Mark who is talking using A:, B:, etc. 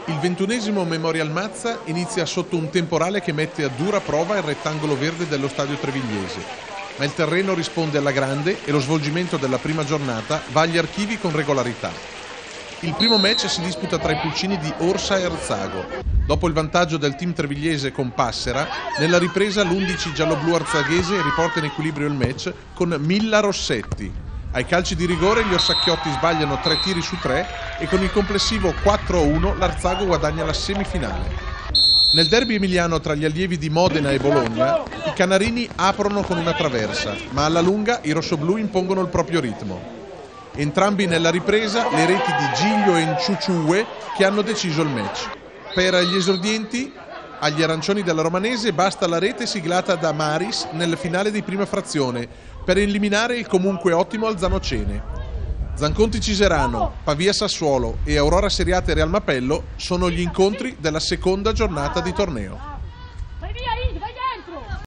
A: Il 21° Memorial Mazza inizia sotto un temporale che mette a dura prova il rettangolo verde dello stadio trevigliese, ma il terreno risponde alla grande e lo svolgimento della prima giornata va agli archivi con regolarità. Il primo match si disputa tra i pulcini di Orsa e Arzago. Dopo il vantaggio del team trevigliese con Passera, nella ripresa l'11 giallo-blu arzaghese riporta in equilibrio il match con Milla Rossetti. Ai calci di rigore gli orsacchiotti sbagliano 3 tiri su 3 e con il complessivo 4-1 l'Arzago guadagna la semifinale. Nel derby emiliano tra gli allievi di Modena e Bologna, i canarini aprono con una traversa, ma alla lunga i rossoblù impongono il proprio ritmo. Entrambi nella ripresa le reti di Giglio e Nciuciue che hanno deciso il match. Per gli esordienti, agli arancioni della Romanese basta la rete siglata da Maris nel finale di prima frazione per eliminare il comunque ottimo Alzanocene. Zanconti Ciserano, Pavia Sassuolo e Aurora Seriate Real Mapello sono gli incontri della seconda giornata di torneo.